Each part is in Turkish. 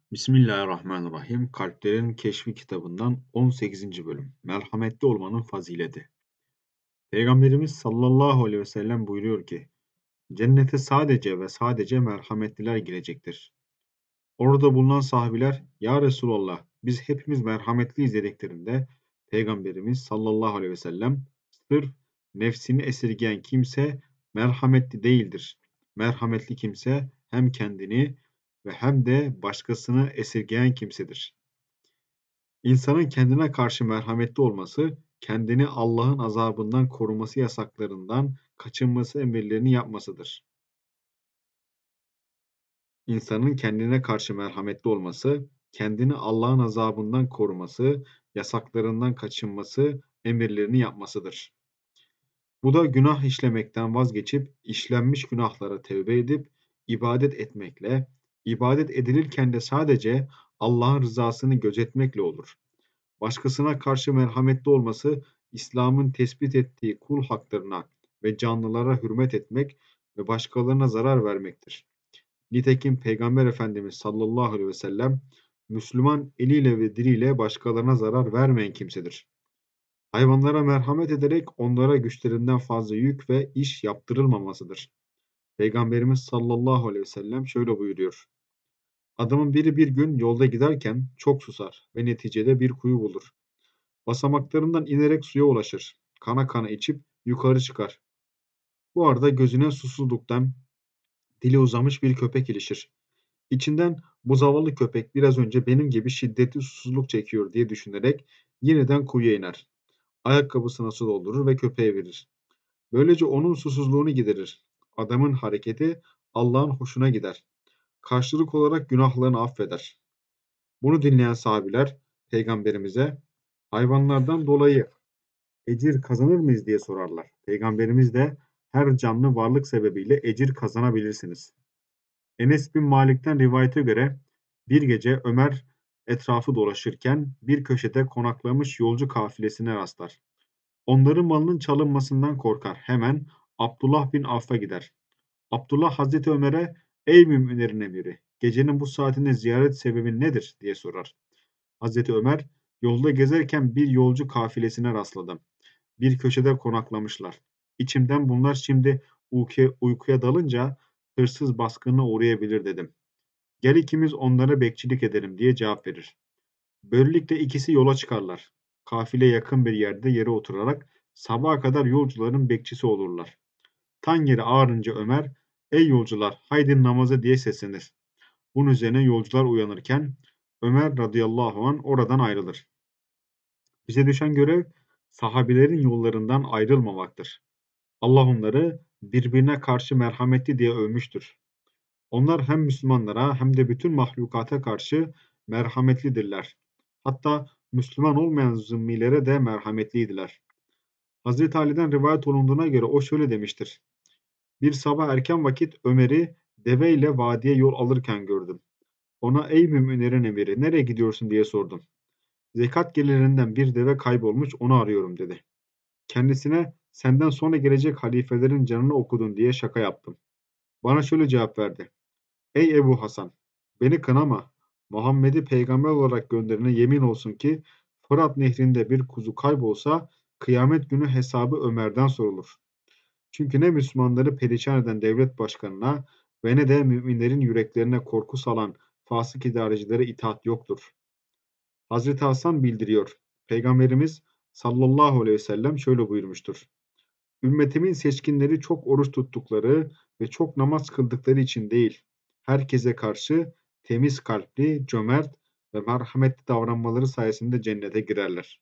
Bismillahirrahmanirrahim. Kalplerin Keşfi kitabından 18. bölüm. Merhametli olmanın fazileti. Peygamberimiz sallallahu aleyhi ve sellem buyuruyor ki, cennete sadece ve sadece merhametliler girecektir. Orada bulunan sahabiler, ya Resulallah biz hepimiz merhametliyiz dediklerinde, Peygamberimiz sallallahu aleyhi ve sellem, sırf nefsini esirgeyen kimse merhametli değildir. Merhametli kimse hem kendini ve hem de başkasını esirgeyen kimsedir. İnsanın kendine karşı merhametli olması, kendini Allah'ın azabından koruması yasaklarından kaçınması emirlerini yapmasıdır. İnsanın kendine karşı merhametli olması, kendini Allah'ın azabından koruması, yasaklarından kaçınması, emirlerini yapmasıdır. Bu da günah işlemekten vazgeçip, işlenmiş günahlara tevbe edip, ibadet etmekle, ibadet edilirken de sadece Allah'ın rızasını gözetmekle olur. Başkasına karşı merhametli olması, İslam'ın tespit ettiği kul haklarına ve canlılara hürmet etmek ve başkalarına zarar vermektir. Nitekim Peygamber Efendimiz sallallahu aleyhi ve sellem, Müslüman eliyle ve diliyle başkalarına zarar vermeyen kimsedir. Hayvanlara merhamet ederek onlara güçlerinden fazla yük ve iş yaptırılmamasıdır. Peygamberimiz sallallahu aleyhi ve sellem şöyle buyuruyor. Adamın biri bir gün yolda giderken çok susar ve neticede bir kuyu bulur. Basamaklarından inerek suya ulaşır. Kana kana içip yukarı çıkar. Bu arada gözüne susuzluktan dili uzamış bir köpek ilişir. İçinden bu zavallı köpek biraz önce benim gibi şiddetli susuzluk çekiyor diye düşünerek yeniden kuyuya iner. Ayakkabısına su doldurur ve köpeğe verir. Böylece onun susuzluğunu giderir. Adamın hareketi Allah'ın hoşuna gider. Karşılık olarak günahlarını affeder. Bunu dinleyen sahabiler peygamberimize hayvanlardan dolayı ecir kazanır mıyız diye sorarlar. Peygamberimiz de her canlı varlık sebebiyle ecir kazanabilirsiniz. Enes bin Malik'ten rivayete göre bir gece Ömer etrafı dolaşırken bir köşede konaklamış yolcu kafilesine rastlar. Onların malının çalınmasından korkar. Hemen Abdullah bin Avf'a gider. Abdullah Hazreti Ömer'e ey müminlerin emiri gecenin bu saatinde ziyaret sebebin nedir diye sorar. Hazreti Ömer yolda gezerken bir yolcu kafilesine rastladım. Bir köşede konaklamışlar. İçimden bunlar şimdi uykuya dalınca hırsız baskınına uğrayabilir dedim. Gel ikimiz onlara bekçilik edelim diye cevap verir. Böylelikle ikisi yola çıkarlar. Kafile yakın bir yere oturarak sabaha kadar yolcuların bekçisi olurlar. Tan yeri ağarınca Ömer, ey yolcular haydi namaza diye seslenir. Bunun üzerine yolcular uyanırken Ömer radıyallahu an oradan ayrılır. Bize düşen görev sahabilerin yollarından ayrılmamaktır. Allah onları birbirine karşı merhametli diye övmüştür. Onlar hem Müslümanlara hem de bütün mahlukata karşı merhametlidirler. Hatta Müslüman olmayan zimmilere de merhametliydiler. Hazreti Ali'den rivayet olunduğuna göre o şöyle demiştir. Bir sabah erken vakit Ömer'i deveyle vadiye yol alırken gördüm. Ona ey müminlerin emiri nereye gidiyorsun diye sordum. Zekat gelirinden bir deve kaybolmuş onu arıyorum dedi. Kendisine senden sonra gelecek halifelerin canını okudun diye şaka yaptım. Bana şöyle cevap verdi. Ey Ebu Hasan, beni kınama. Muhammed'i peygamber olarak gönderene yemin olsun ki Fırat nehrinde bir kuzu kaybolsa kıyamet günü hesabı Ömer'den sorulur. Çünkü ne Müslümanları perişan eden devlet başkanına ve ne de müminlerin yüreklerine korku salan fasık idarecilere itaat yoktur. Hazreti Hasan bildiriyor. Peygamberimiz sallallahu aleyhi ve sellem şöyle buyurmuştur. Ümmetimin seçkinleri çok oruç tuttukları ve çok namaz kıldıkları için değil, herkese karşı temiz kalpli, cömert ve merhametli davranmaları sayesinde cennete girerler.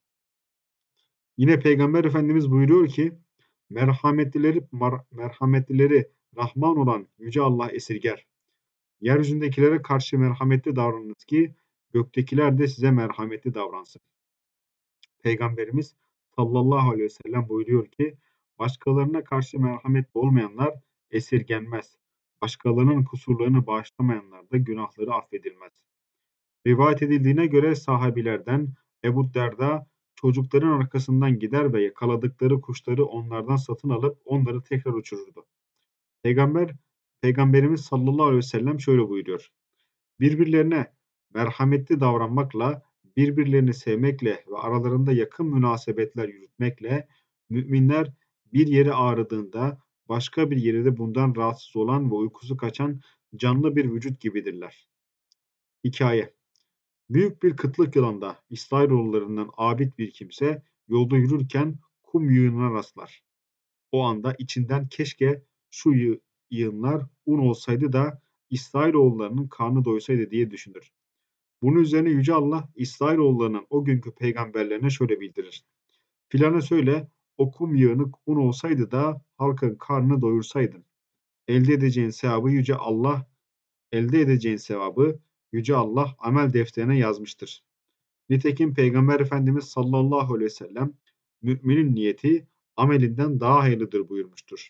Yine Peygamber Efendimiz buyuruyor ki, merhametlileri Rahman olan Yüce Allah esirger. Yeryüzündekilere karşı merhametli davranınız ki göktekiler de size merhametli davransın. Peygamberimiz sallallahu aleyhi ve sellem buyuruyor ki başkalarına karşı merhametli olmayanlar esirgenmez. Başkalarının kusurlarını bağışlamayanlar da günahları affedilmez. Rivayet edildiğine göre sahabilerden Ebu Derda çocukların arkasından gider ve yakaladıkları kuşları onlardan satın alıp onları tekrar uçururdu. Peygamberimiz sallallahu aleyhi ve sellem şöyle buyuruyor. Birbirlerine merhametli davranmakla, birbirlerini sevmekle ve aralarında yakın münasebetler yürütmekle müminler bir yeri ağrıdığında başka bir yeri de bundan rahatsız olan ve uykusu kaçan canlı bir vücut gibidirler. Hikaye: Büyük bir kıtlık yılında İsrailoğullarından abid bir kimse yolda yürürken kum yığınına rastlar. O anda içinden keşke şu yığınlar un olsaydı da İsrailoğullarının karnı doysaydı diye düşünür. Bunun üzerine Yüce Allah İsrailoğullarının o günkü peygamberlerine şöyle bildirir. Filana söyle, o kum yığını un olsaydı da halkın karnını doyursaydın. Elde edeceğin sevabı Yüce Allah, elde edeceğin sevabı Yüce Allah amel defterine yazmıştır. Nitekim Peygamber Efendimiz sallallahu aleyhi ve sellem müminin niyeti amelinden daha hayırlıdır buyurmuştur.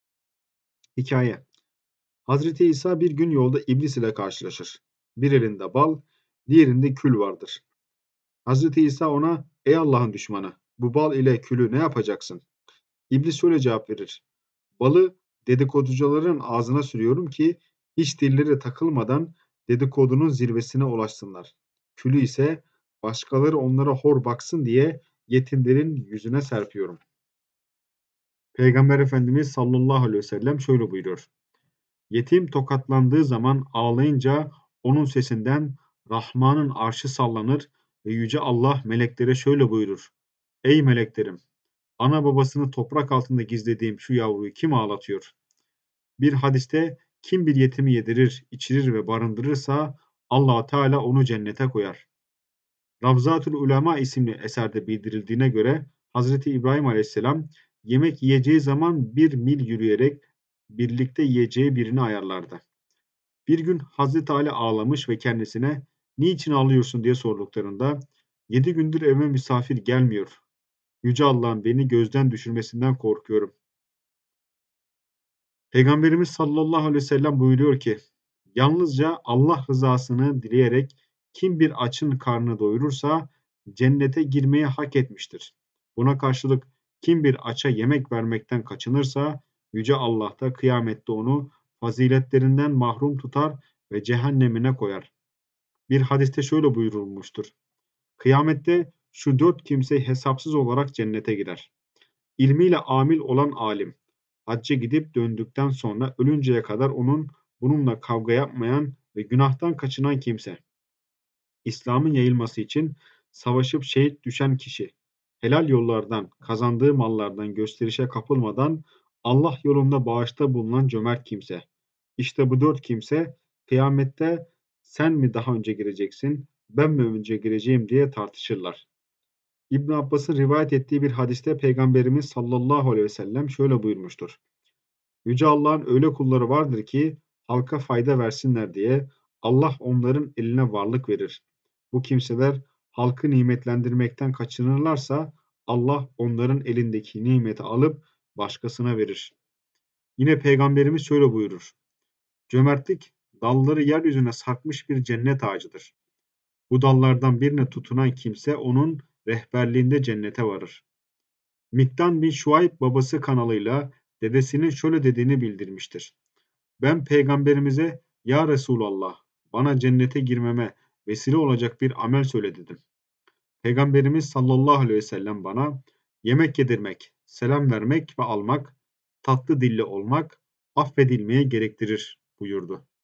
Hikaye: Hazreti İsa bir gün yolda iblis ile karşılaşır. Bir elinde bal, diğerinde kül vardır. Hazreti İsa ona, ey Allah'ın düşmanı, bu bal ile külü ne yapacaksın? İblis şöyle cevap verir. Balı dedikoducuların ağzına sürüyorum ki hiç dilleri takılmadan dedikodunun zirvesine ulaşsınlar. Külü ise başkaları onlara hor baksın diye yetimlerin yüzüne serpiyorum. Peygamber Efendimiz sallallahu aleyhi ve sellem şöyle buyuruyor. Yetim tokatlandığı zaman ağlayınca onun sesinden Rahman'ın arşı sallanır ve Yüce Allah meleklere şöyle buyurur. Ey meleklerim! Ana babasını toprak altında gizlediğim şu yavruyu kim ağlatıyor? Bir hadiste kim bir yetimi yedirir, içirir ve barındırırsa Allah Teala onu cennete koyar. Ravzatul Ulema isimli eserde bildirildiğine göre Hazreti İbrahim Aleyhisselam yemek yiyeceği zaman 1 mil yürüyerek birlikte yiyeceği birini ayarlardı. Bir gün Hazreti Ali ağlamış ve kendisine niçin ağlıyorsun diye sorduklarında 7 gündür evime misafir gelmiyor. Yüce Allah'ın beni gözden düşürmesinden korkuyorum. Peygamberimiz sallallahu aleyhi ve sellem buyuruyor ki yalnızca Allah rızasını dileyerek kim bir açın karnını doyurursa cennete girmeyi hak etmiştir. Buna karşılık kim bir aça yemek vermekten kaçınırsa Yüce Allah da kıyamette onu faziletlerinden mahrum tutar ve cehennemine koyar. Bir hadiste şöyle buyurulmuştur. Kıyamette şu 4 kimse hesapsız olarak cennete girer. İlmiyle amil olan alim, hacca gidip döndükten sonra ölünceye kadar bununla kavga yapmayan ve günahtan kaçınan kimse, İslam'ın yayılması için savaşıp şehit düşen kişi, helal yollardan, kazandığı mallardan gösterişe kapılmadan Allah yolunda bağışta bulunan cömert kimse. İşte bu 4 kimse kıyamette sen mi daha önce gireceksin, ben mi önce gireceğim diye tartışırlar. İbn Abbas'ın rivayet ettiği bir hadiste Peygamberimiz sallallahu aleyhi ve sellem şöyle buyurmuştur. Yüce Allah'ın öyle kulları vardır ki halka fayda versinler diye Allah onların eline varlık verir. Bu kimseler halkı nimetlendirmekten kaçınırlarsa Allah onların elindeki nimeti alıp başkasına verir. Yine Peygamberimiz şöyle buyurur. Cömertlik dalları yeryüzüne sarkmış bir cennet ağacıdır. Bu dallardan birine tutunan kimse onun rehberliğinde cennete varır. Miktan bin Şuayb babası kanalıyla dedesinin şöyle dediğini bildirmiştir. Ben peygamberimize ya Resulallah bana cennete girmeme vesile olacak bir amel söyle dedim. Peygamberimiz sallallahu aleyhi ve sellem bana yemek yedirmek, selam vermek ve almak, tatlı dilli olmak affedilmeye gerektirir buyurdu.